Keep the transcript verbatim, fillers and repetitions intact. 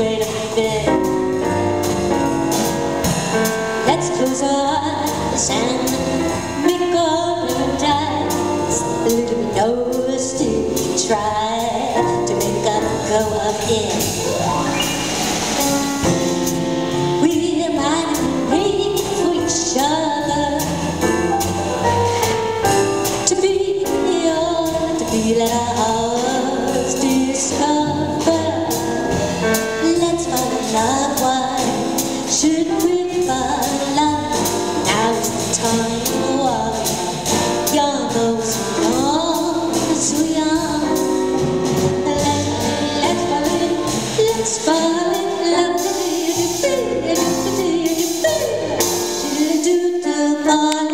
way to bed. Let's close our eyes and make our blue eyes. A little nervous to try to make up go up in. We might wait for each other to be or to be let our hearts discover. Let's find love. Why should we find love? Now is the time. While young, though so young, so young. Let's fall in, let's fall in love. Do do do do do do do do do.